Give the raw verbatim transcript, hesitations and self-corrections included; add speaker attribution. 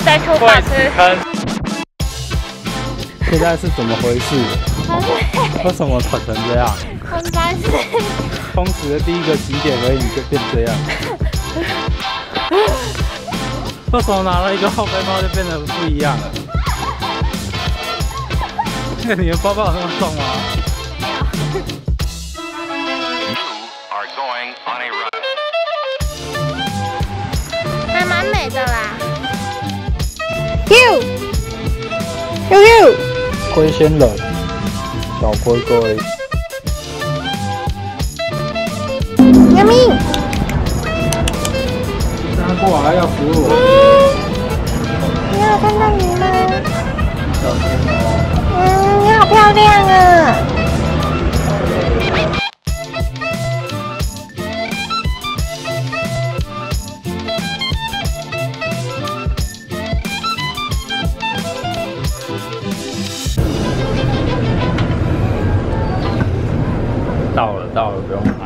Speaker 1: 在出法师
Speaker 2: 坑。现在是怎么回事？为什么蠢成这样？
Speaker 1: 很烦死。
Speaker 2: 充实的第一个景点而已，你就变这样。为什么拿了一个后背包就变得不一样了？那你的包包有那么重吗？
Speaker 1: 还蛮美的啦。
Speaker 3: 呦呦呦！
Speaker 2: 龟仙人，小龟龟。
Speaker 3: 喵咪！
Speaker 2: 他过来要死我！
Speaker 3: 你有看到鱼吗？
Speaker 2: 小心哦！
Speaker 3: 嗯，你好漂亮啊！
Speaker 2: 到了，到了，不用。